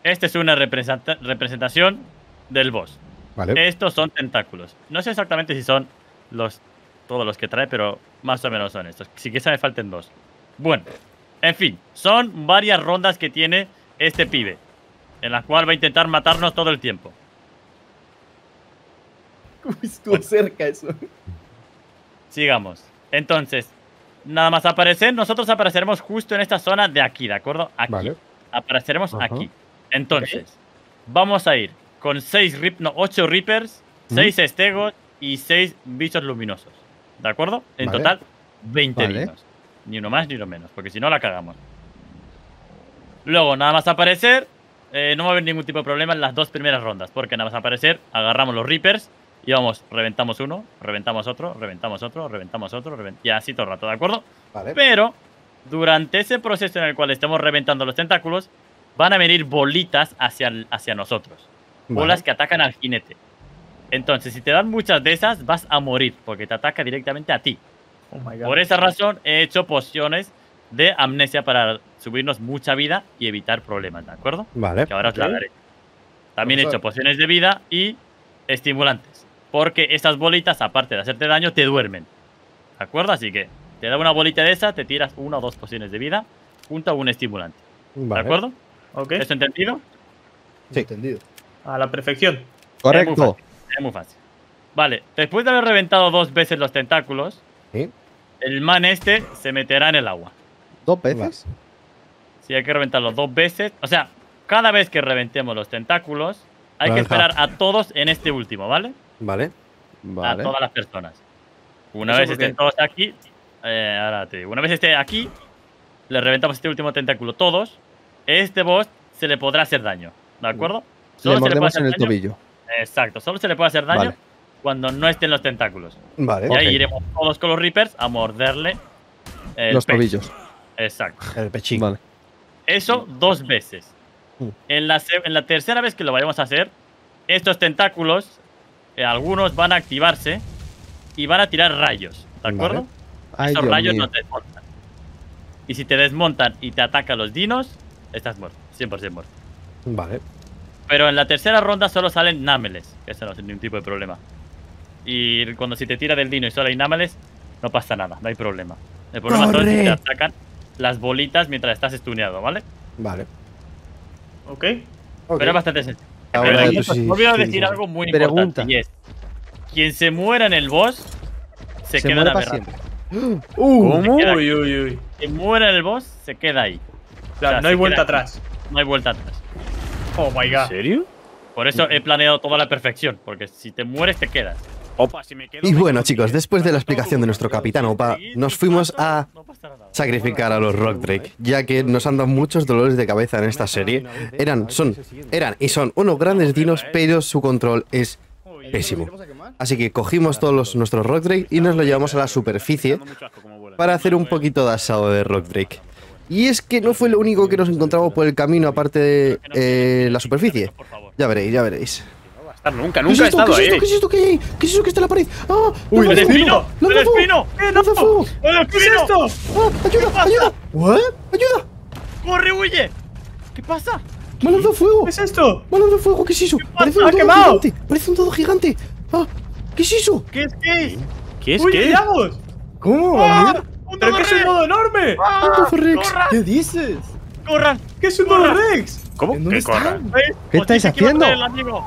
Esta es una representación del boss. Vale. Estos son tentáculos. No sé exactamente si son todos los que trae, pero más o menos son estos. Si quizá me falten 2. Bueno, en fin, son varias rondas que tiene este pibe, en la cual va a intentar matarnos todo el tiempo. Uy, estuvo cerca eso. Sigamos. Entonces, nada más aparecer, nosotros apareceremos justo en esta zona de aquí, ¿de acuerdo? Aquí. Vale. Apareceremos aquí. Entonces, vamos a ir con 8 Reapers, 6 Estegos y 6 bichos luminosos. ¿De acuerdo? En total, 20 dinos. Ni uno más ni uno menos, porque si no la cagamos. Luego, nada más aparecer, no va a haber ningún tipo de problema en las 2 primeras rondas, porque nada más aparecer, agarramos los Reapers y vamos, reventamos uno, reventamos otro, reventamos otro, reventamos otro, y así todo el rato, ¿de acuerdo? Vale. Pero, durante ese proceso en el cual estemos reventando los tentáculos, van a venir bolitas hacia nosotros. Bolas que atacan al jinete. Entonces, si te dan muchas de esas, vas a morir, porque te ataca directamente a ti. Oh my God. Por esa razón, he hecho pociones de amnesia para subirnos mucha vida y evitar problemas, ¿de acuerdo? Vale. Que ahora os la daré. También he hecho pociones de vida y estimulantes. Porque estas bolitas, aparte de hacerte daño, te duermen. ¿De acuerdo? Así que te da una bolita de esa, te tiras 1 o 2 pociones de vida junto a un estimulante. Vale. ¿De acuerdo? Ok. ¿Esto entendido? Sí. Entendido. A la perfección. Correcto. Es muy fácil. Vale, después de haber reventado 2 veces los tentáculos, Sí. el man este se meterá en el agua. ¿2 veces? Sí, hay que reventarlos 2 veces. O sea, cada vez que reventemos los tentáculos, hay que esperar a todos en este último, ¿vale? Vale. A todas las personas. Una vez estén todos aquí, ahora te digo, una vez esté aquí, le reventamos este último tentáculo todos. Este boss se le podrá hacer daño, ¿de acuerdo? Le mordemos en el tobillo. Exacto, solo se le puede hacer daño Vale. cuando no estén los tentáculos. Vale. Y ahí iremos todos con los Reapers a morderle Los pecho. tobillos. Exacto. El pechín. Vale. Eso 2 veces. En la tercera vez que lo vayamos a hacer, estos tentáculos, algunos van a activarse y van a tirar rayos, ¿de acuerdo? Vale. Ay, Esos Dios rayos mío. no te desmontan. Y si te desmontan y te atacan los dinos, estás muerto, 100% muerto. Vale. Pero en la tercera ronda solo salen námeles, que eso no es ningún tipo de problema. Y cuando si te tira del dino y solo hay námeles, no pasa nada, no hay problema. El problema solo es si te atacan las bolitas mientras estás stuneado, ¿vale? Vale. Ok. Pero es bastante sencillo. Ahora Pero tú sí, voy a sí, decir sí. algo muy Pregunta. importante y es: quien se muera en el boss se queda en muere la para berraca. siempre. ¿Cómo? Se queda Uy, uy, uy. Quien muera en el boss se queda ahí. O sea, no se hay queda vuelta aquí. atrás. No hay vuelta atrás. Oh my God. ¿En serio? Por eso he planeado toda la perfección, porque si te mueres te quedas. Opa, si me quedo. Y bueno, chicos, después de la explicación de nuestro capitán Opa, nos fuimos a No pasará nada. sacrificar a los Rock Drake, ya que nos han dado muchos dolores de cabeza en esta serie. Eran y son unos grandes dinos, pero su control es pésimo. Así que cogimos todos nuestros Rock Drake y nos lo llevamos a la superficie para hacer un poquito de asado de Rock Drake. Y es que no fue lo único que nos encontramos por el camino, aparte de la superficie. Ya veréis, ya veréis. Nunca ¿Qué es he esto? estado ¿Qué es ahí. esto? ¿Qué es esto que hay ahí? ¿Qué es eso que está en la pared? ¡Ah! Uy, ¡El espino! ¡El espino! ¡Lanza fuego! ¡El ¿Qué es espino! esto? ¡Ah! ¡Ayuda! ¡Ayuda! ¿What? ¡Ayuda! ¡Corre, huye! ¿Qué pasa? ¡Me ha lanzado fuego! ¿Qué es esto? ¡Me ha lanzado fuego! ¿Qué es eso? Parece un ¡Ha dodo quemado! gigante. Parece un dodo gigante. ¡Ah! ¿Qué es eso? ¿Qué es? ¿Qué es? ¿Qué es? ¡Uy, ¿Qué? llegamos! ¿Cómo? ¡Ah! ¡Un ¡Pero dodo qué es un rex! nodo enorme! ¡Un Rex! ¡Corran! ¿Qué dices? ¡Corran! ¿Qué es un nodo Rex? ¿Cómo? ¿En dónde ¿Qué corra? están? ¿Veis? ¿Qué Os estáis dije que iba a haciendo? traer el amigo.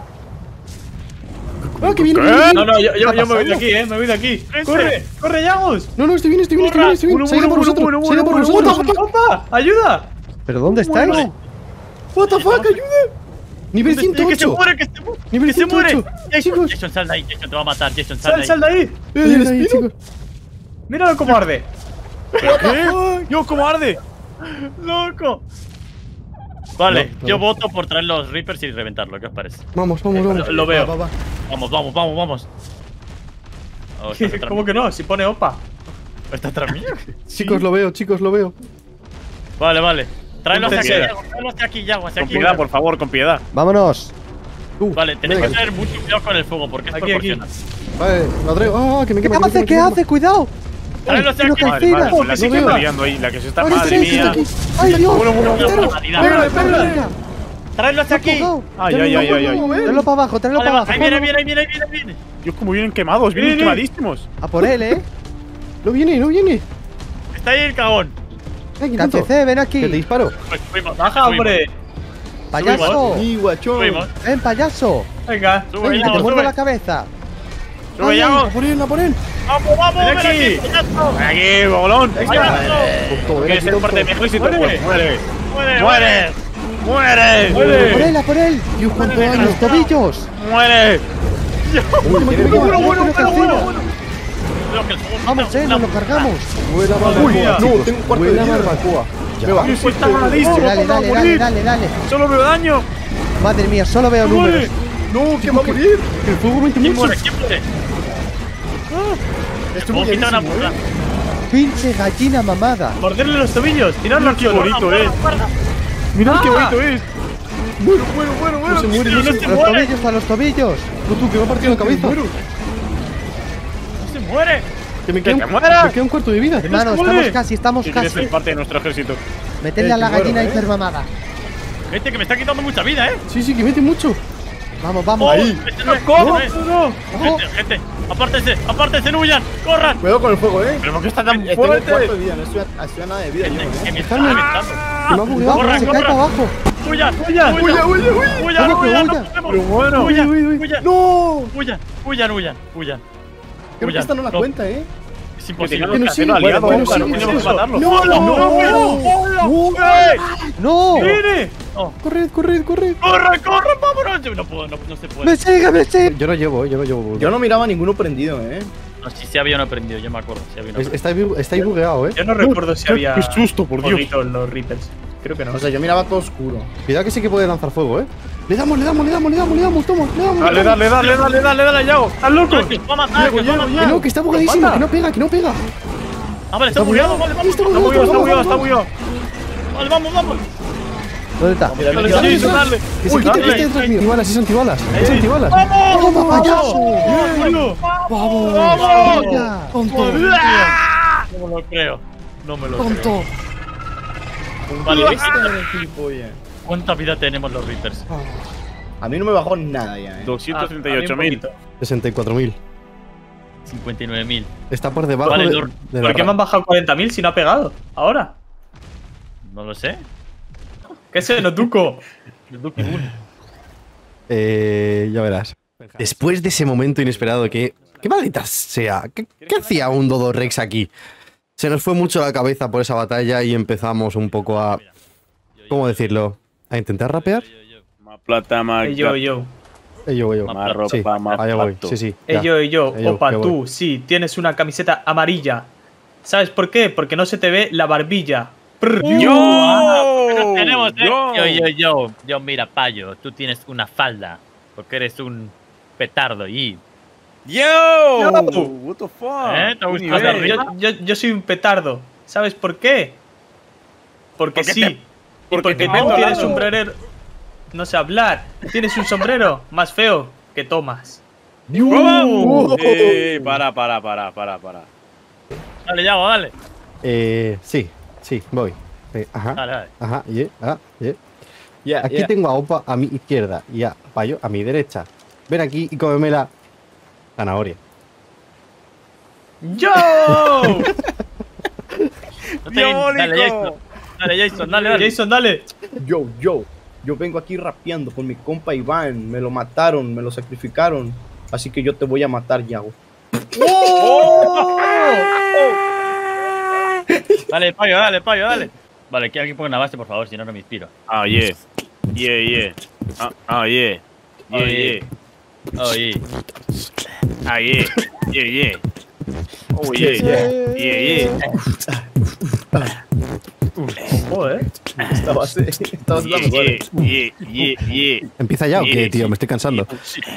¡Ah! ¡Que viene! ¿Qué? viene, viene! No, no, yo está me voy de pasando? aquí, me voy de aquí. Ese. ¡Corre! ¡Corre, Yagos! No, no, estoy bien, estoy bien, estoy bien, estoy bien. Se ha ido por nosotros, se ha ido por nosotros. ¡Opa! ¡Ayuda! ¿Pero dónde estáis? Vale. What the fuck, ayuda. Nivel ¡Que se 108. muere! ¡Que se muere! Nivel ¡Que se muere! 108. Jason, Chicos. Jason, sal de ahí. Jason te va a matar. Jason, ¡Sal de ahí! Ayuda ahí, chicos. ¡Míralo cómo arde! ¿Qué? ¡Yo, cómo arde! ¡Loco! Vale, No, yo no. voto por traer los Reapers y reventarlo. ¿Qué os parece? Vamos, vamos, vamos. Lo veo. Va, va, va. Vamos, vamos, vamos, vamos. Oh, ¿estás detrás ¿Cómo mío? que no? Si pone opa. ¿Estás atrás mío? Chicos, lo veo, chicos, lo veo. Vale, vale. Tráelos de aquí, Entonces, Yago. Tráelos de aquí, Yago. Hacia Con aquí. piedad, por favor, con piedad. Vámonos. Vale, tenéis venga. que tener mucho cuidado con el fuego porque es Aquí, aquí. proporcional. Vale, lo traigo. ¡Ah! Que me ¿Qué quema, que me hace? quema, ¿Qué que me hace? ¡Cuidado! Tráelos de Pero aquí. que Madre, madre, Encima, la que se lo está veo. liando ahí, la que se está. quema. Madre Este mía. aquí. ¡Ay, Dios! Una ¡Entero! barbaridad. Pégale, pégale. ¡Traedlo hacia aquí! Ay, ay, ay, ay, ay. Tráelo para abajo, tráelo Vale, para va, abajo. ahí viene, viene, viene, viene, viene. Dios, como vienen quemados, vienen Viene. quemadísimos. A por él, No viene, no viene. Está ahí el cagón. Ay, ¿qué tanto? KTC, ven Que te aquí. disparo. Pues subimos, Baja, subimos, hombre. Payaso. ¡Y guachón! Subimos, Ven, payaso. Venga. sube, Ven, que te Yago, muerdo sube. la cabeza. Sube, Ay, Yago. a por él, a por él. Vamos, vamos, Ven ven aquí. aquí. payaso. Ven aquí, bolón. Venga. Tonto, ven ¿Quieres aquí, ser parte de mi tonto. ejército? Muere. Pues muere. Muere, Muere. Muere. A por Muere. él, a por él. Dios, cuánto A daño. los tobillos. Muere. Bueno, bueno, bueno, bueno. Creo que el segundo Vamos, está- nos lo cargamos. Buena Uy, barbacoa. no, tengo un cuarto de Buena vida. barbacoa. Ya va. Dios, está maladísimo. Dale, dale, dale, dale, dale. Solo veo daño. Madre mía, solo veo números. ¡No, que va a morir! El fuego mete ¿Quién mucho. muere? ¿Quién muere? Estoy Puedo quitar una muriéndísimo, puta. Pinche gallina mamada. Morderle los tobillos. Tirarlo al Qué suelo. bonito es. Mirad qué bonito es. No se muere, no se A los tobillos, a los tobillos. No, tú, que va a partir la cabeza. No se muere. Que me ¡Que te queda mueras! un cuarto de vida. Hermano, estamos Si quieres casi. ser parte de nuestro ejército. Metedle a la que muero, gallina ¿eh? hipermamada. Gente, que me está quitando mucha vida, Sí, sí, que mete mucho. Vamos, vamos. Ahí. ¿Cómo? Gente, gente, apártense, apártense, huyan, corran. Cuidado con el fuego, Pero ¿por qué está tan Tengo un cuarto fuerte? de vida, no estoy a nada de vida. Gente, yo, que me está Dejadme. reventando. Que me ha bugueado. Corran, Se cae para abajo. Huyan, Huyan, huyan, huyan, ¿Cómo que huyan, huyan? no podemos. Pero bueno. Huyan, Uy. huyan, ¡No! huyan, huyan, huyan, huyan. Creo que esta no la cuenta, ¿eh? Es Que imposible. tenemos que sí, hacerlo aliado. bueno, Claro, sí, tenemos sí. que matarlo. ¡No, ¡No! ¡Viene! Corred, corred, corred. ¡Corran, corran, vámonos! No puedo, no se puede. ¡Me sigue, me sigue! Yo no llevo. Yo no miraba ninguno prendido, ¿eh? No, si se había uno aprendido, yo me acuerdo. Si había uno aprendido. Está ahí bugueado, Yo no recuerdo si había. Qué susto, por Dios. bonito en los Reapers. Creo que no. O sea, yo miraba todo oscuro. Cuidado que sí que puede lanzar fuego, Le damos, toma, le damos. Dale, dale, dale, dale, dale, dale, Yago. ¡Estás loco! Que os va a matar, que os va a matar. Que no, que está bugueadísimo, que no pega, Ah, vale, está bugueado, vale, vamos. Está Está bugueado, bugueado, está bugueado, está bugueado. Vale, vamos, vamos. ¿Dónde está? Dale, dale, dale. Que se quite este detrás mío. Antibalas, es antibalas. Es antibalas. ¡Toma, payaso! ¡Vamos! ¡Ya! Tonto. No me lo creo. No me lo Tonto. creo. Vale, Gilipollas. ¿cuánta vida tenemos los Reapers? A mí no me bajó nada ya, ¿eh? 238.000. 64.000. 59.000. Está por debajo Vale, de, Lord. de la ¿Por qué me han bajado 40.000 si no ha pegado? Ahora. No lo sé. ¿Qué sé, no tuco? El Duque 1. Ya verás. Después de ese momento inesperado ¿qué maldita sea? ¿Qué hacía un Dodo Rex aquí? Se nos fue mucho la cabeza por esa batalla y empezamos un poco a... ¿Cómo decirlo? ¿A intentar rapear? Más plata, más Yo. Yo. Más ropa, Sí, más allá voy. pato. Sí. ya. Yo. Opa, que voy. tú, sí, tienes una camiseta amarilla. ¿Sabes por qué? Porque no se te ve la barbilla. Prr. ¡Yo! Tenemos, ¡Yo! Yo, mira, payo, tú tienes una falda. Porque eres un petardo y. ¡Yo! Yo. What the fuck? ¿Te gusta Un A ver, nivel. yo soy un petardo. ¿Sabes por qué? Porque Porque sí. te- Y porque porque te tú meto tienes al lado. sombrero. No sé hablar. Tienes un sombrero más feo que Tomás. ¡Vamos! Para. Dale, Yago, dale. Sí, voy. Ajá. Dale. Ajá, Ya, Aquí tengo a Opa a mi izquierda y a Payo a mi derecha. Ven aquí y cómeme la zanahoria. ¡Yo! Dale, Jason. Dale, Jason, dale. Jason, dale. Yo vengo aquí rapeando con mi compa Iván. Me lo mataron, me lo sacrificaron. Así que yo te voy a matar, Yago. Dale, payo, dale. Vale, que alguien ponga una base, por favor, si no, no me inspiro. Ah, yeah. Yeah. Ah, yeah. Oye. Ah, yeah. Yeah. Oh, yeah. Joder. Esta base está mejor. Yeah. ¿Empieza ya o qué, tío? Me estoy cansando.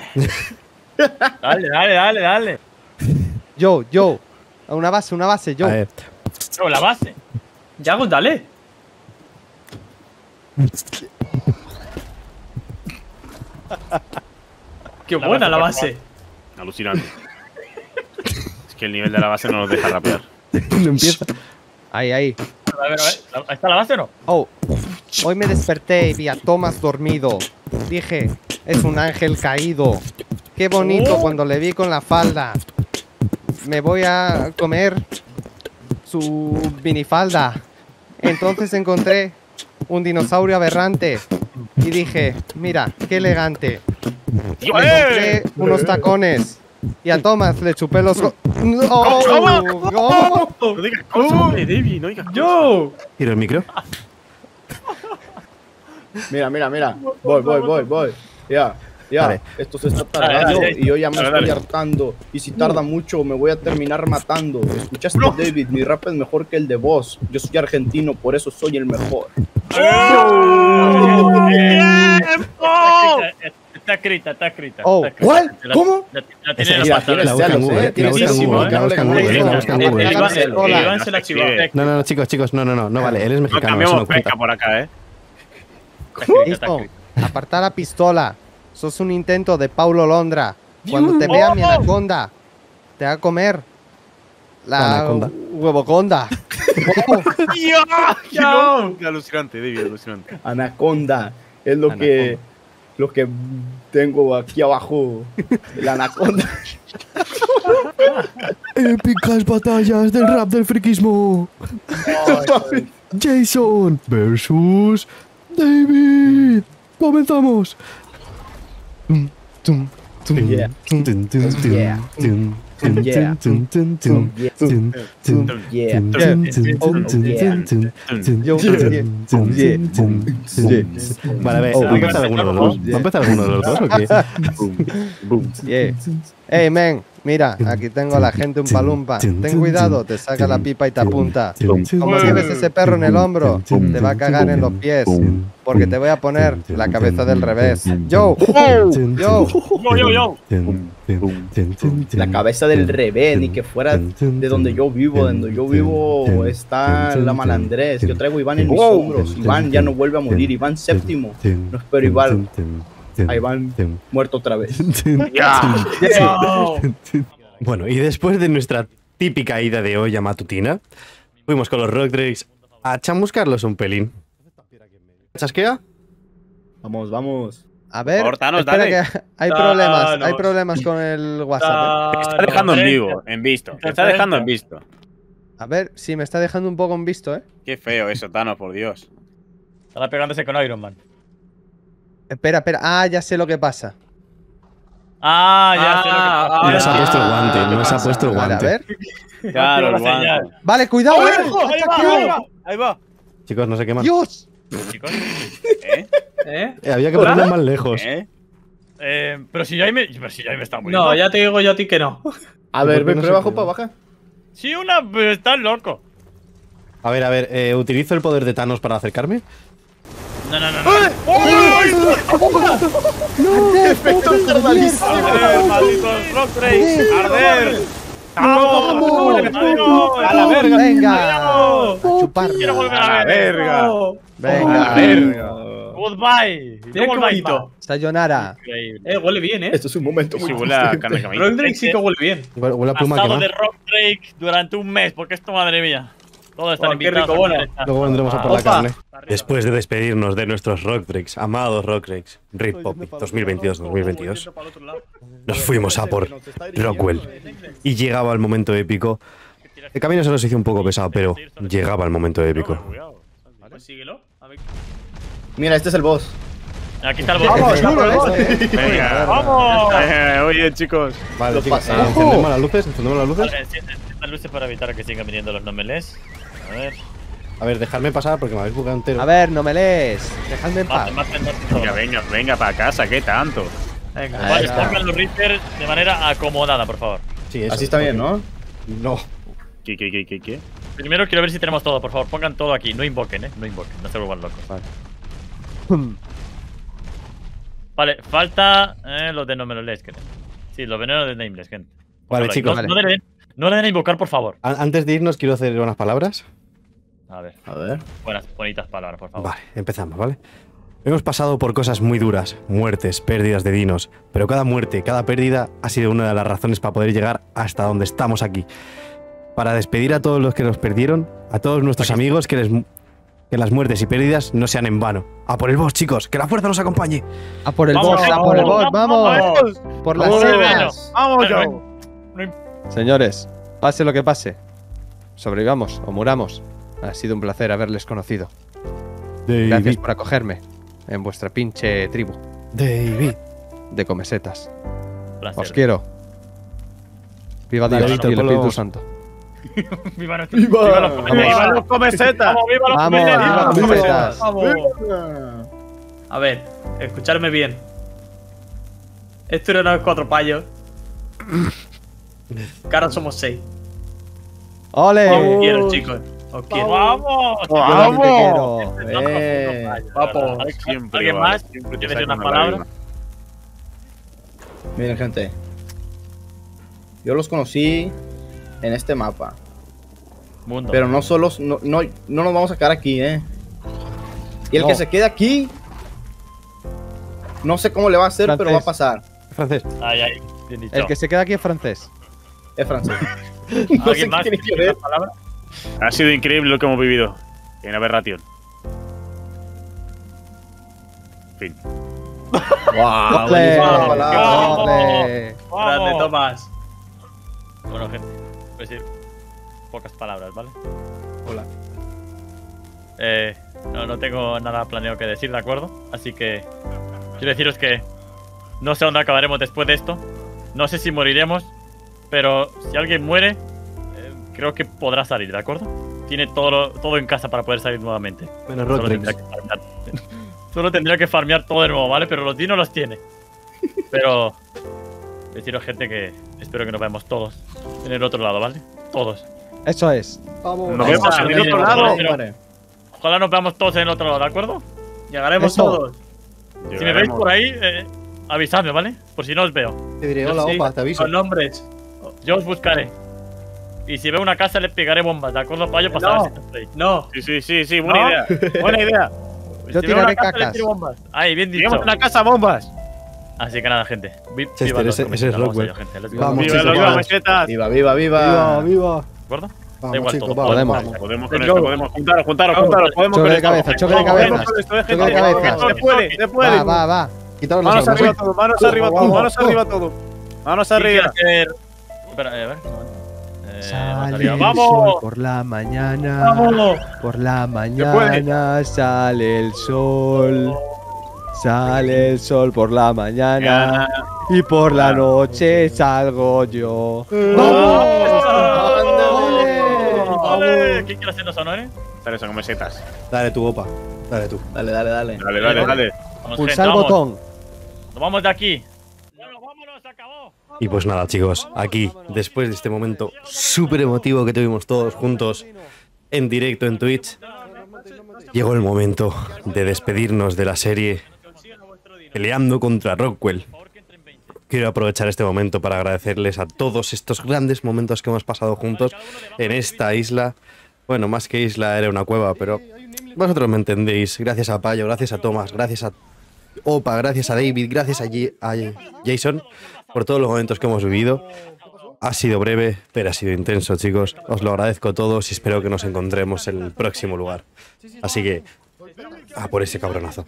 Dale. Yo. A una base, yo. A ver. No, la base. Yago, dale. Qué buena la base. Alucinante. Es que el nivel de la base no nos deja rapear. No empieza. Ahí. A ver. ¿Está la base o no? Oh. Hoy me desperté y vi a Thomas dormido. Dije, es un ángel caído. Qué bonito cuando le vi con la falda. Me voy a comer su minifalda. Entonces encontré un dinosaurio aberrante y dije, mira, qué elegante. Le compré unos tacones y a Thomas le chupé los... ¡Oh! No digas cosas, hombre, David, no digas cosas. ¡Yo! ¿Tiro el micro? Mira. Voy. Ya. Vale. Esto se está tardando Dale. y yo ya me Dale, estoy dale. hartando. Y si tarda mucho, me voy a terminar matando. ¿Escuchaste, David? Mi rap es mejor que el de vos. Yo soy argentino, por eso soy el mejor. Está escrita. Oh, está escrita. ¿cuál? ¿Cómo? La tiene en Esa- la pantalla. la busca en Google, la busca en Google, la busca en Google, la busca en Google. Iván se la chivó. No, chicos, no vale, él es No mexicano, eso cambiamos no cuenta. pesca por acá, Está escrita, está Listo. escrita. Aparta la pistola. Sos un intento de Paulo Londra. Cuando te vea mi anaconda, te va a comer la Anaconda. huevoconda. ¡Yo! Alucinante, David, alucinante. Anaconda. Es lo que tengo aquí abajo. La anaconda. Épicas batallas del rap del friquismo. Jason versus David. Comenzamos. Yeah. Yeah. Yeah. Vale, a ver, ¿va a empezar alguno de los dos? ¿Va a empezar alguno de los dos o qué? Yeah. Hey, men, mira, aquí tengo a la gente un palumpa. Ten cuidado, te saca la pipa y te apunta. Como lleves ese perro en el hombro, te va a cagar en los pies. Porque te voy a poner la cabeza del revés. Yo, yo. La cabeza del revés, ni que fuera de donde yo vivo. De donde yo vivo está la malandrés. Yo traigo a Iván en mis hombros. Iván ya no vuelve a morir. Iván séptimo. No espero Iván. A Iván muerto otra vez. Bueno, y después de nuestra típica ida de olla matutina, fuimos con los Rock Drakes a chamuscarlos un pelín. ¿Chasquea? Vamos. A ver, Cortanos, espera dale. que hay problemas con el WhatsApp. Te está dejando en vivo, en visto. Te está dejando en visto. A ver, sí, me está dejando un poco en visto, ¿eh? Qué feo eso, Thanos, por Dios. Estaba pegándose con Iron Man. Espera. Ah, ya sé lo que pasa. Ya sé lo que No se ha puesto el guante, no se ha pasa? puesto el Vale, a guante. ver. Claro, la el guante. señal. Vale, cuidado, Ahí va. Chicos, no se queman. Dios. Chicos. Había que ponerlo más lejos. Pero si Jaime está muriendo. No, ya te digo yo a ti que no. A ver, por qué ven, no pero se abajo queda? para bajar. Sí, pero estás loco. A ver, ¿utilizo el poder de Thanos para acercarme? No. Efecto carnalísimo. ¡Arder, malditos Rock Drakes! ¡Arder! ¡Vamos! ¡A la verga! Venga. A Quiero chuparla. volver a ver. Verga. Venga. Goodbye. Mira qué bonito. Sayonara. Increíble. Huele bien, Esto es un momento Si muy huele a triste. carne camino. Roll Drake sí que huele bien. Huele a pluma Pasado de quemada. Rock Drake durante un mes, porque esto, madre mía. Todos están Oh, qué invitados. rico, bueno. Luego vendremos a por la Opa. carne. Después de despedirnos de nuestros Rock Drakes, amados Rock Drakes, Rip Poppy 2022-2022, nos fuimos a por Rockwell. Y llegaba el momento épico. El camino se nos hizo un poco pesado, pero llegaba el momento épico. Pues síguelo. A ver. Mira, este es el boss. Aquí está el boss. Venga. ¡Vamos! Oye, chicos. Vale, Lo chicos, pasamos. encendemos las luces, encendemos las luces. Vale, enciende las luces para evitar que sigan viniendo los nomeles. A ver. A ver, dejadme pasar porque me habéis jugado entero. A ver, no me lees. Dejadme en paz. Maten. Venga para casa, ¿qué tanto? Venga. Vale, está. pongan los Reapers de manera acomodada, por favor. Sí, eso. Así está bien, ¿no? No. ¿Qué? Primero quiero ver si tenemos todo, por favor. Pongan todo aquí. No invoquen, no invoquen. No se vuelvan locos. Vale, falta los de no me lo lees, gente. Sí, los venenos de Nameless, gente. Vale, Pónganlo ahí. chicos. No le den a invocar, por favor. Antes de irnos, quiero hacer unas palabras. A ver, A ver. bonitas palabras, por favor. Vale, empezamos, ¿vale? Hemos pasado por cosas muy duras, muertes, pérdidas de dinos, pero cada muerte, cada pérdida ha sido una de las razones para poder llegar hasta donde estamos aquí. Para despedir a todos los que nos perdieron, a todos nuestros amigos que les... que las muertes y pérdidas no sean en vano. ¡A por el boss, chicos! ¡Que la fuerza nos acompañe! A por el Vamos, boss, a por el boss, vamos. ¡Vamos! Por las Vamos, setas. ¡Vamos, Pero Joe! Señores, pase lo que pase, sobrevivamos o muramos. Ha sido un placer haberles conocido. Gracias por acogerme en vuestra pinche tribu David. de comesetas. Placer. Os quiero. Viva Dios David, y el Polo. Espíritu Santo. ¡Viva nuestro- ¡Viva los ¡Viva los comesetas! ¡Vamos, viva los Vamos, comesetas! viva los Viva. comesetas. Ah. A ver, escuchadme bien. Esto no es 4 payos. Que ahora somos 6. ¡Ole! Os quiero, chicos. Os quiero. ¡Vamos! Yo también te quiero. Vamos. ¿Alguien más? ¿Quiere decir unas palabras? Miren, gente. Yo los conocí en este mapa. Mundo. Pero no solo. No nos vamos a quedar aquí, Y el No. que se quede aquí. No sé cómo le va a hacer, pero va a pasar. Francés. Ay, ay, bien dicho. El que se queda aquí es francés. Es francés. No sé ¿Alguien más qué tiene que quiere ver. unas palabras? Ha sido increíble lo que hemos vivido. En aberración. Fin. Wow, ¡Ole! buenísima palabra. ¡Ole! ¡Vamos! Grande, Tomás. Bueno, gente, voy a decir pocas palabras, ¿vale? Hola. No tengo nada planeado que decir, ¿de acuerdo? Así que quiero deciros que no sé dónde acabaremos después de esto. No sé si moriremos, pero si alguien muere, creo que podrá salir, ¿de acuerdo? Tiene todo en casa para poder salir nuevamente. Menos Solo Rodrix. tendría que farmear. Solo tendría que farmear todo de nuevo, ¿vale? Pero los dinos los tiene. Pero deciros, gente, que espero que nos veamos todos en el otro lado, ¿vale? Todos. Eso es. Nos vemos en el otro lado. Ojalá nos veamos todos en el otro lado, ¿de acuerdo? Llegaremos Eso. todos. Si me veis por ahí, avisadme, ¿vale? Por si no os veo. Te diré, hola, Sí, opa, te aviso. Con nombres. Yo os buscaré. Y si veo una casa, le pegaré bombas, ¿de acuerdo? Para yo pasar No. si no estoy. No. Sí, buena ¿No? idea. Buena idea. Yo Si veo una tiraré casa, le cacas. tiro bombas. Ahí, bien dicho. Llegamos a la casa bombas. Así que nada, gente. Chester, Viva los ese es comesetas, vamos Rockwell. allá, gente. Let's go. Vamos, Viva chicos, los vamos. comesetas. Viva, viva, viva. viva. ¿De acuerdo? Vamos, igual chicos, todo. vamos. Podemos. Podemos con Let's esto, go. podemos. Juntaros. Podemos Choque con de esto. cabeza, choque de Podemos cabeza. con esto, Choque de cabeza. Se puede, se puede. Va. Quitaros las Manos armas. arriba todo, manos arriba todo, manos arriba todo. Manos ¿Quién quiere arriba. hacer? Espera, a ver. Manos Sale arriba. el ¡Vamos! sol por la mañana. Vamos. Por la puede. mañana sale el sol. Sale el sol por la mañana. Y por la noche salgo yo. ¡Ole! ¿Quién quiere hacer los honores? Dale, son comesetas. Dale tú, opa. Dale tú. Dale, dale, dale. Dale. Vamos, Pulsar gente, el vamos. botón. Nos vamos de aquí. Bueno, vámonos, se acabó. Y pues nada, chicos, aquí, después de este momento súper emotivo que tuvimos todos juntos en directo en Twitch, llegó el momento de despedirnos de la serie Peleando contra Rockwell. Quiero aprovechar este momento para agradecerles a todos estos grandes momentos que hemos pasado juntos en esta isla. Bueno, más que isla, era una cueva, pero vosotros me entendéis. Gracias a Payo, gracias a Tomás, gracias a Opa, gracias a David, gracias a Jason por todos los momentos que hemos vivido. Ha sido breve, pero ha sido intenso, chicos. Os lo agradezco a todos y espero que nos encontremos en el próximo lugar. Así que, a por ese cabronazo.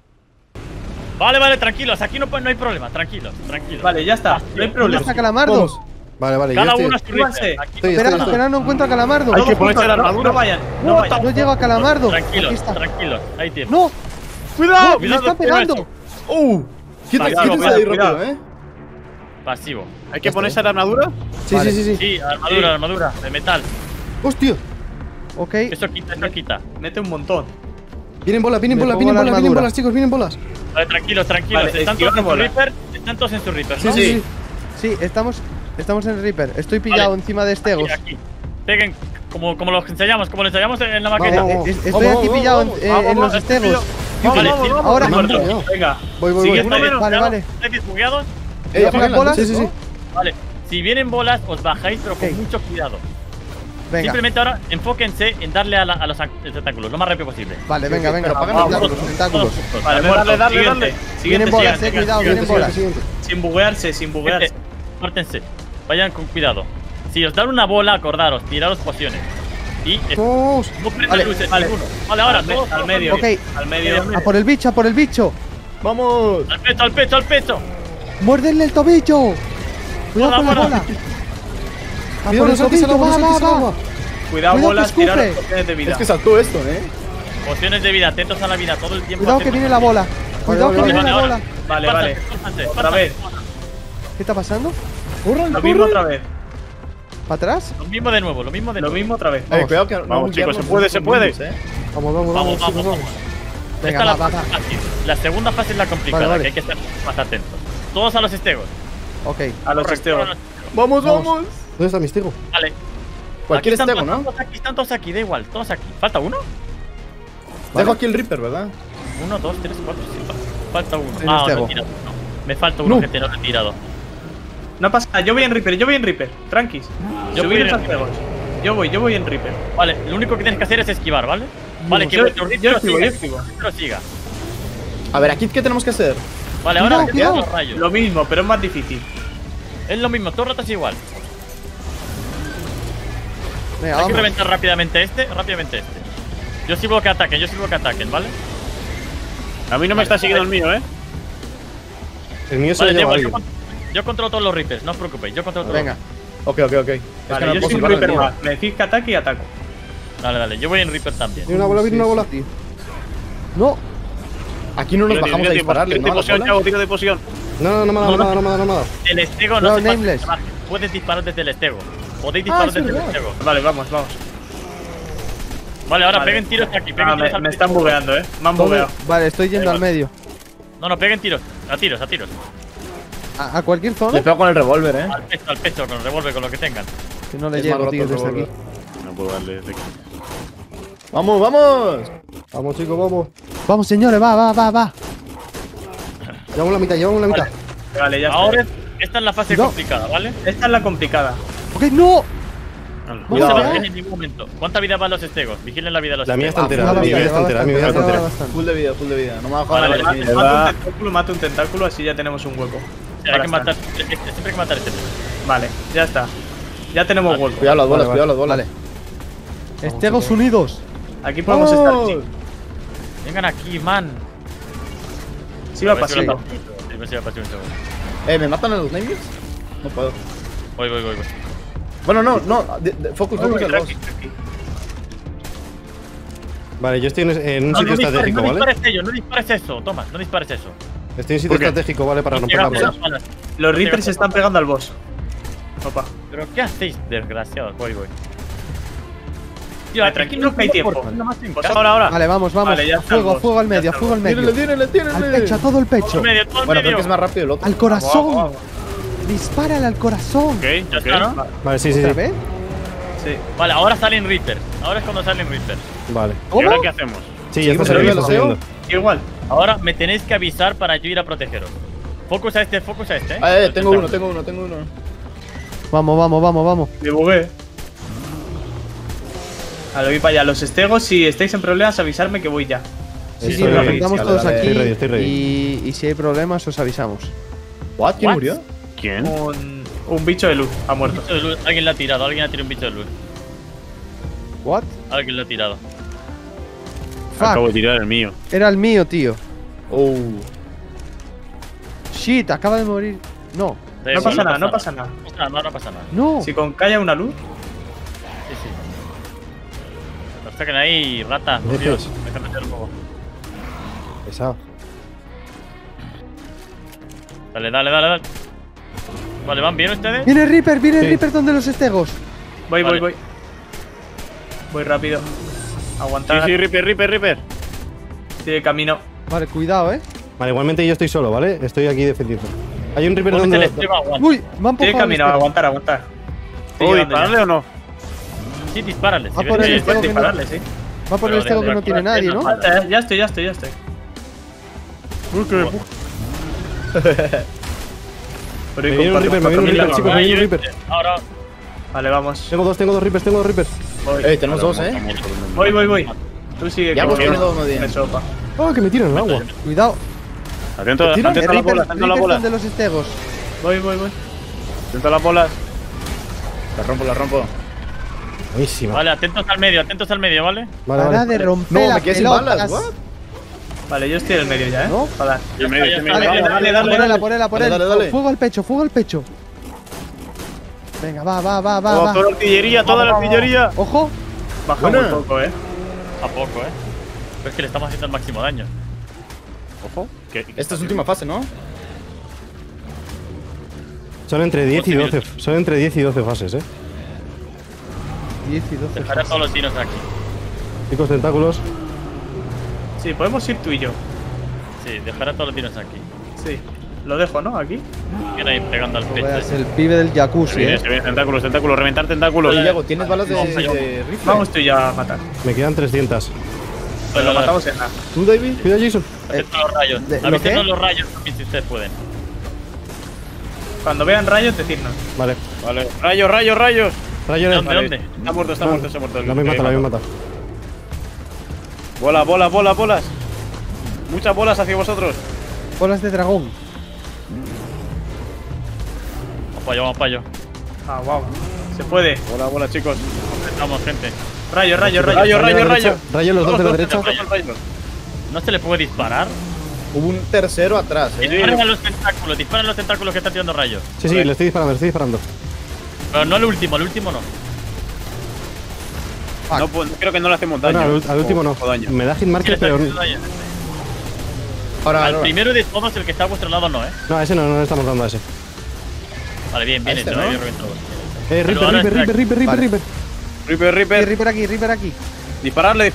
Vale, tranquilos. Aquí no hay problema. Tranquilos. Vale, ya está. No hay ¿Dónde problema. está Calamardo? Vale, Cada yo uno estoy... a su Súbanse. ritmo. Aquí Estoy- Espera, no encuentro a Calamardo. Hay que Todos ponerse juntos, la armadura. No vayan. No, No vayan. No llego a Calamardo. Aquí Tranquilos, está. tranquilos. Hay tiempo. ¡No! ¡Cuidado! ¡Me está pegando! Quítate Cuidado, ahí cuidado. rápido, Pasivo. ¿Hay que ponerse la armadura? Sí, Vale. sí. Sí, armadura de metal. ¡Hostia! Ok. Eso quita. Mete un montón. Vienen bolas, Me pongo la armadura. chicos, vienen bolas. Vale, tranquilos. Vale, Están todos en su bola. Reaper. Están todos en su Reaper, ¿no? Sí. Sí, estamos en el Reaper. Estoy pillado Vale. encima de Estegos. Aquí. Peguen como lo ensayamos en la maqueta. Vamos. Estoy aquí pillado en los Estegos. Vale, Ahora. Vamos. Venga. Voy. Siguiente, Vale. ¿estáis bugueados? ¿Las bolas? Sí. Vale. Si vienen bolas, os bajáis, pero con Ok. mucho cuidado. Venga. Simplemente ahora enfóquense en darle a los tentáculos lo más rápido posible. Vale, venga. Vamos, Tentáculos. Vale, Dale, muerto. dale. Siguiente. Vienen bolas, Siguiente. cuidado, vienen bolas. Sin buguearse, sin buguearse. Gente, pártense. Vayan con cuidado. Si os dan una bola, acordaros, tiraros pociones. Y Vamos. no prende Vale, luces vale. ninguno. Vale, ahora todos Al medio. Ok. Al medio. A por el bicho, a por el bicho. ¡Vamos! Al pecho, al pecho, al pecho. ¡Muérdenle el tobillo! Cuidado con la Fuera, bola. A Cuidado, por no el saltes al tobillo, agua, no va, saltes al va, agua. va. Cuidado, Cuidado que bolas, escupe. tiraros pociones de vida. Es que saltó esto, Pociones de vida, atentos a la vida todo el tiempo. Cuidado que atentos. viene la bola. Cuidado que vale, viene la vale, bola. Vale, Pásate, vale. pásate, Otra pásate. vez. ¿Qué está pasando? Lo mismo otra vez. ¿Para atrás? Lo mismo de nuevo, lo mismo de Lo nuevo. mismo otra vez. Cuidado que no Vamos, chicos, guiarnos se puede, se puede. nosotros mismos, Vamos, vamos, Vamos, vamos, chicos, vamos, vamos. Venga, Esta va, es va, la va. fase fácil. La segunda fase es la complicada, Vale, vale. que hay que estar más atentos. Todos a los estegos. Ok. A los Correcto, esteos. a los- ¡Vamos, Vamos. vamos! ¿Dónde está mi estego? Vale. Cualquier Aquí están estego, ¿no? todos aquí, están todos aquí, da igual, todos aquí. ¿Falta uno? Dejo aquí el Reaper, ¿verdad? 1, 2, 3, 4, 5. Falta uno. Hay un Ah, no estego. he tirado uno. Me falta uno, No. gente, no lo he tirado. No pasa nada, yo voy en Reaper, yo voy en Reaper. Tranquis. Yo voy Subid en los Reaper. juegos. Yo voy en Reaper. Vale, lo único que tienes que hacer es esquivar, ¿vale? Vale, que Yo- vuestro ritmo yo lo esquivo, siga. yo esquivo. que vuestro ritmo lo siga. A ver, aquí, ¿qué tenemos que hacer? Vale, Cuidado, ahora que cuidado. los rayos. Lo mismo, pero es más difícil. Es lo mismo, todo el rato es igual. Venga, Hay que vamos. reventar rápidamente este. Yo sigo que ataquen, ¿vale? A mí no me está siguiendo el mío, ¿eh? El mío se Vale, lo da lleva igual, alguien. yo controlo todos los Reapers, no os preocupéis, yo controlo todos. Venga. Ok. Es Vale, que no yo puedo soy un salvar el Reaper mío. más. Me decís que ataque y ataco. Dale, yo voy en Reaper también. Viene una bola, viene una bola. tío. No. Aquí no nos bajamos a dispararle, Tiro de ¿no? A las poción, bolas. Chavo, tiro de poción. No, no me ha dado, no me ha dado, no me ha dado, no me ha dado. El estego No, no se pasa nameless. de margen. Puedes disparar desde el estego. Podéis disparar es desde el verdad. estego. Vale, vamos. Vale, ahora Vale. peguen tiros aquí, peguen Ah, tiros al me pecho. están bugueando, me han ¿Dónde? bugueado. Vale, estoy yendo al medio. No, peguen tiros. A tiros. ¿A cualquier Le zona? pego con el revólver, Al pecho, con el revólver, con lo que tengan. Que no le Es llego, más tío, roto el desde aquí. revólver. No puedo darle desde aquí. ¡Vamos, vamos! Vamos, chicos, vamos. Vamos, señores, va. Llevamos la mitad, llevamos la mitad. Vale, ya Ahora, está. esta es la fase No. complicada, ¿vale? Esta es la complicada. Ok, no. No Cuidado, se bajen eh. en ningún momento. ¿Cuánta vida van los estegos? Vigilen la vida de los La mía está estegos. entera, Va mi vida está bastante, entera, mi vida está va entera. bastante. Full de vida. No me ha bajado Vale, nada. vale, Mata un tentáculo, así ya tenemos un hueco. Hay Ahora que está. matar, siempre hay que matar este. Vale, ya está. Ya tenemos hueco. Cuidado las bolas, Vale, cuidado las bolas. Vale. Estegos unidos. Aquí podemos estar. ¡Vamos! Sí, Vengan aquí, man. sí va A ver si pasando. lo paso. Sí, a ver si lo paso un segundo. ¿Me matan a los nameless? No puedo. Voy. Bueno, no. Focus Voy, el boss. tranqui. Vale, yo estoy en un No, sitio estratégico, no ¿vale? dispares ello, no dispares eso, Tomás, no dispares eso. Estoy en sitio estratégico, ¿vale? Para romper la Llegamos bola. a las balas. Los Reapers se están pegando al boss. Opa. ¿Pero qué hacéis, desgraciados? Voy. Tío, Vale, aquí tranquilo, no que hay tiempo. Pues ahora. Vale, vamos. Vale, ya está el boss, Fuego al ya medio, está el fuego al medio. Tírenle. Al pecho, a todo el Todo pecho. el medio, todo el Bueno, medio. creo que es más rápido el otro. Al corazón. Vamos. Dispárale al corazón. Ok, Ya ok. está, ¿no? Vale, sí. ¿Otra vez? Sí. Vale, ahora salen Reapers. Ahora es cuando salen Reapers. Vale. ¿Y ahora qué hacemos? Sí, ya está ¿Seguimos saliendo, el está deseo? saliendo. Igual. Ahora me tenéis que avisar para yo ir a protegeros. Focus a este, Tengo uno. Vamos. Me bugué. A lo voy para allá. Los estegos, si estáis en problemas, avisarme que voy ya. Sí, Estoy nos ready, juntamos dale, todos dale. aquí. Estoy ready. Y si hay problemas, os avisamos. ¿What? ¿Quién What? murió? ¿Quién? Un bicho de luz ha muerto. Bicho de luz. Alguien le ha tirado, alguien ha tirado un bicho de luz. ¿What? Alguien lo ha tirado. Acabo de Fuck. tirar el mío. Era el mío, tío. Oh. Shit, acaba de morir. No. Da No igual, pasa nada, no pasa nada. No pasa nada. No. Si con calla una luz, Sí. Los saquen ahí, rata. Dejes. Dios, déjame meter el fuego. Pesado. Dale. Vale, ¿van bien ustedes? Viene el Sí. Reaper donde los estegos. voy. Vale. Voy rápido. Sí, Aguantar. sí, Reaper. Tiene camino. Vale, cuidado, Vale, igualmente yo estoy solo, ¿vale? Estoy aquí defendiendo. Hay un Reaper Ponte el donde... estribo, aguanta. Uy, me han Tiene empujado. camino, el estego. aguantar. Estoy ¿Puedo llegando ya. dispararle o no? Sí, dispárale. Va Si por ves el que- estego. Puedes que no- dispararle, sí. Va por el Pero estego de- que no de- tiene nadie, ¿no? de- Ya estoy. Pero Me y viene un con Reaper, me cuatro viene un mil Reaper, la chicos, me viene un Reaper. Ahora, Vale, vamos. Tengo dos Reapers, Voy. Tenemos dos, Voy. Tú sigue. Ya que hemos voy. tenido uno bien. Me sopa. ¡Oh, que me tiran al agua! Cuidado. Atento a El la bola, Reaper atento a la bola. donde los estegos. Voy. Atento a las bolas. La rompo. Buenísima. Vale, atentos al medio, ¿vale? Vale, Para vale. de romper No, me las quedé sin pelotas. balas, ¿what? Vale, yo estoy en el medio ya, ¿eh? ¿No? Para dar. Yo medio, yo medio. Dale, dale, dale, Ponela, dale. ponela, ponela. Dale, dale. Fuego al pecho, fuego al pecho. Venga, va. Toda la artillería, toda la artillería. Ojo. Bajamos Buena. un poco, ¿eh? A poco, Pero es que le estamos haciendo el máximo daño. Ojo. Esta es última fase, ¿no? Son entre 10 y 12. Son entre 10 y 12 fases, 10 y 12. Dejaré a todos los dinos aquí. Chicos, tentáculos. Sí, podemos ir tú y yo. Sí, dejaré a todos los dinos aquí. Sí. Lo dejo, ¿no? Aquí. Viene ahí pegando al No pecho. veas el pibe del jacuzzi, Se viene tentáculos, reventar tentáculos. Oye, Diego, ¿tienes balas de Vamos, rifle? Vamos tú y yo a matar. Me quedan 300. Pues lo matamos en nada. ¿Tú, David? Cuidado, Jason. Atentos a los rayos. ¿lo Avísenos qué? los rayos también si ustedes pueden. Cuando vean rayos, decidnos. Vale. Vale. Rayos. Rayo ¿Dónde, dónde? Está muerto. La habéis matado, la habéis matado. Bolas. Muchas bolas hacia vosotros. Bolas de dragón. Vamos para allá. Ah, wow. Se puede. Bolas, chicos. Estamos, gente. Rayo. Rayo los dos de la derecha. ¿No se le puede disparar? Hubo un tercero atrás, Disparen a los tentáculos que están tirando rayos. Sí, le estoy disparando, Pero no al último no. No, creo que no le hacemos daño. No, al último no. O daño. Me da hit Sí, le marker, está pero. haciendo daño. Ahora, Al primero de todos, el que está a vuestro lado, no, No, a ese no le estamos dando a ese. Vale, bien, A este, hecho, ¿no? había reventado. Reaper. Vale. Reaper. Reaper aquí. Dispararle.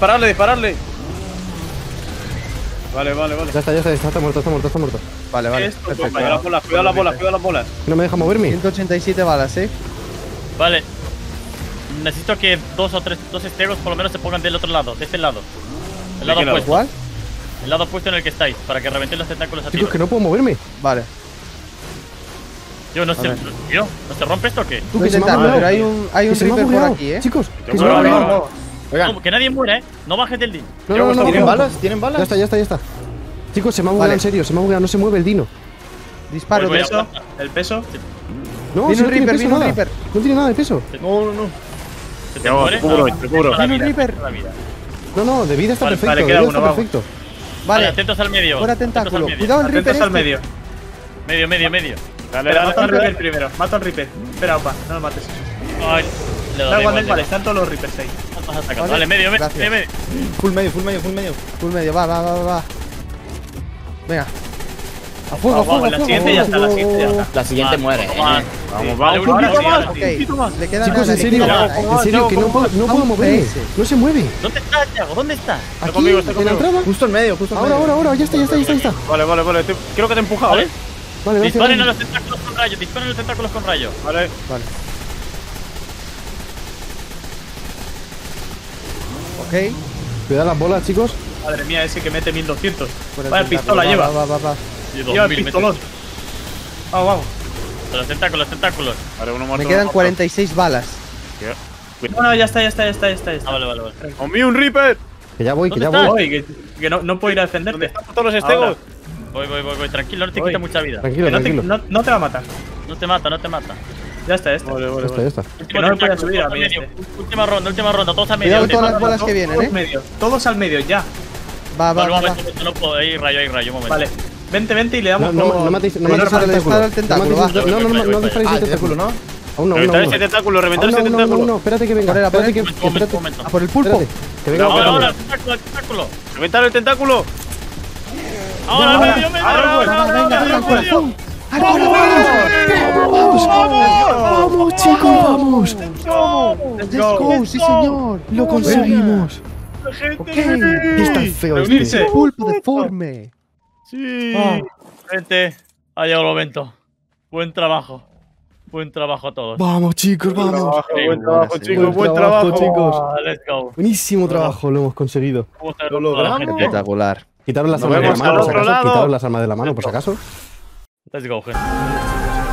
Vale. Ya está muerto. Vale. Esto, Perfecto. Cuidado las bolas. No me deja moverme. 187 balas, Vale. Necesito que dos estegos por lo menos se pongan del otro lado, de este lado. El lado qué lado? opuesto. ¿Cuál? El lado opuesto en el que estáis, para que reventéis los tentáculos a Chicos, tiro. que no puedo moverme. Vale. Tío, ¿no se rompe esto o qué? Tú, Voy que se me ha intentando, bugueado. pero hay un Que se me ha Reaper por bugueado. aquí, Chicos, que se me ha bueno, bugueado. Oigan, No, que nadie muera, No bajes del din. No. ¿tienen balas? ¿Tienen balas? Ya está. Chicos, se me ha buguado, Vale. en serio, se me ha buguado, no se mueve el dino. Disparo. Voy, ¿El voy, peso? ¿El peso? No, Viene si un no tiene Reaper, peso viene un nada. Reaper. No tiene nada de peso. No. ¿Se te Te muere? cubro. Viene un Reaper. La vida. No, de vida está Vale, perfecto. vale, de queda vida uno, está vamos. perfecto. Vale, Vale. atentos al medio. Fuera atentos al tentáculo. medio. Cuidado el Reaper Atentos al este. medio. Medio. Dale. Espera, mato al Reaper primero. Mato al Reaper. Espera, opa, no lo mates. Ay, le Da doy igual, vale, están todos los Reapers ahí. Vale, medio. Gracias. Full medio. Full medio, va. Venga. A fuego, Vamos, la siguiente ya está, la siguiente ya está. La siguiente muere. Vamos. Vale, Un poquito más. Ok. Le queda Chicos, nada, en le serio, queda nada, en serio, que no puedo moverme. PS. No se mueve. ¿Dónde estás, Thiago? ¿Dónde estás? Aquí, conmigo, en la entrada. Justo en medio, Ahora, ya está. Vale. Creo que te he empujado, ¿Vale? Vale, Disparen a gracias. los tentáculos con rayos. Vale. Ok. Cuidado las bolas, chicos. Madre mía, ese que mete 1200. Fuera el Vaya tentáculo, pistola lleva. Va. Lleva el pistolón. Vamos. Los tentáculos. Vale, uno muerto. Me quedan uno 46 balas. No, ya está. Ah, vale. muerto. ¡Conmigo un Reaper! Que ya voy. ¿Dónde estás? Oye, que no puedo ir a ¿Dónde defenderte. están todos los estegos? Voy. Tranquilo, no te Voy. quita mucha vida. Tranquilo, Que tranquilo. no te va a matar. No te mata. Ya está. Ya está. Que no me puede subir a mí este. Última ronda, todos a medio. Cuidado última todas las ronda. bolas que vienen, Todos al medio, ya. Va. Vale, un momento, no puedo. Ahí rayo, un momento. Vale. Vente y le damos No matéis No disparo el tentáculo, va. No disparéis el tentáculo. ¿no? Aún no. Reventar ese tentáculo, reventar ese tentáculo. Espérate que venga. Ponela, Espérate que. Un momento. A por el pulpo. Espérate. Que venga. Ahora, el tentáculo. Reventar el tentáculo. Ahora, medio. Vamos, chicos, vamos. Let's go, sí señor. Lo conseguimos. Ok. Es tan feo Reunirse. este. Pulpo deforme. Sí. Gente, ha llegado el momento. Buen trabajo a todos. Vamos, chicos, vamos. Buen trabajo, chicos. Buen trabajo, chicos. Let's go. Buenísimo trabajo, lo hemos conseguido. Vamos a ver Lo toda la logramos. gente. Espectacular. Quitaros las Nos armas de la vemos mano, al por si otro acaso. lado. Quitaros las armas de la mano, por si acaso. Let's go, gente.